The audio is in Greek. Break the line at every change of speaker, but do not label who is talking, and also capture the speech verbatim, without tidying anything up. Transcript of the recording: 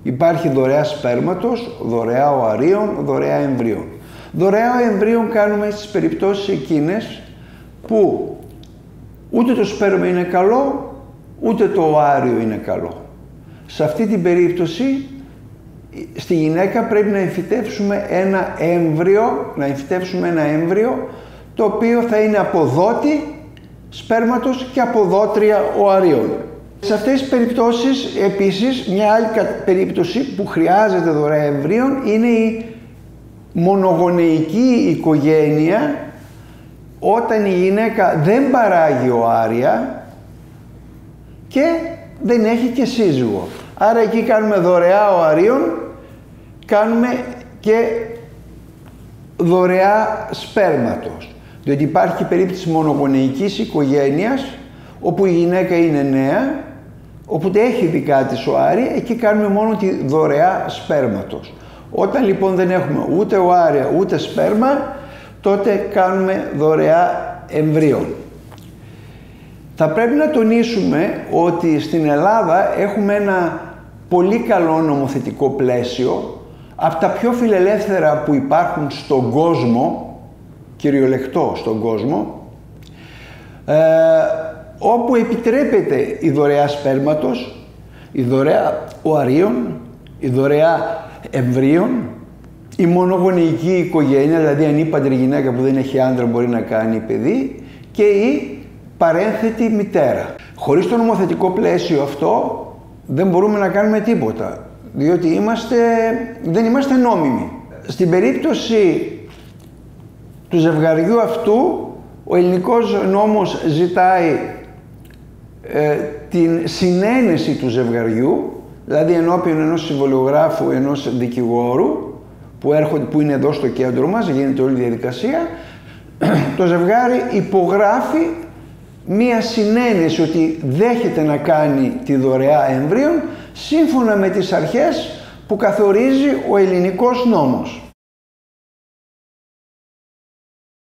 Υπάρχει δωρεά σπέρματος, δωρεά οαρίων, δωρεά εμβρίων. Δωρεά εμβρίων κάνουμε στις περιπτώσεις εκείνες που ούτε το σπέρμα είναι καλό, ούτε το οάριο είναι καλό. Σε αυτή την περίπτωση, στη γυναίκα πρέπει να εμφυτεύσουμε ένα έμβριο, να εμφυτεύσουμε ένα έμβριο, το οποίο θα είναι αποδότη σπέρματος και αποδότρια οαρίων. Σε αυτές τις περιπτώσεις, επίσης, μια άλλη περίπτωση που χρειάζεται δωρεά εμβρίων είναι η μονογονεϊκή οικογένεια, όταν η γυναίκα δεν παράγει οάρια και δεν έχει και σύζυγο. Άρα εκεί κάνουμε δωρεά οαρίων, κάνουμε και δωρεά σπέρματος. Διότι υπάρχει περίπτωση μονογονεϊκής οικογένειας, όπου η γυναίκα είναι νέα, οπότε έχει δικά της οάρια, εκεί κάνουμε μόνο τη δωρεά σπέρματος. Όταν λοιπόν δεν έχουμε ούτε οάρια ούτε σπέρμα, τότε κάνουμε δωρεά εμβρίων. Θα πρέπει να τονίσουμε ότι στην Ελλάδα έχουμε ένα πολύ καλό νομοθετικό πλαίσιο, από τα πιο φιλελεύθερα που υπάρχουν στον κόσμο, κυριολεκτό στον κόσμο, ε, όπου επιτρέπεται η δωρεά σπέρματος, η δωρεά οαρίων, η δωρεά εμβρίων, η μονογονεϊκή οικογένεια, δηλαδή ανήπαντρη γυναίκα που δεν έχει άντρα μπορεί να κάνει παιδί, και η παρένθετη μητέρα. Χωρίς το νομοθετικό πλαίσιο αυτό δεν μπορούμε να κάνουμε τίποτα, διότι είμαστε, δεν είμαστε νόμιμοι. Στην περίπτωση του ζευγαριού αυτού, ο ελληνικός νόμος ζητάει ε, την συνένεση του ζευγαριού, δηλαδή ενώπιον ενός συμβολιογράφου, ενός δικηγόρου, που, έρχονται, που είναι εδώ στο κέντρο μας, γίνεται όλη η διαδικασία, το ζευγάρι υπογράφει μία συνένεση ότι δέχεται να κάνει τη δωρεά εμβρίων σύμφωνα με τις αρχές που καθορίζει ο ελληνικός νόμος.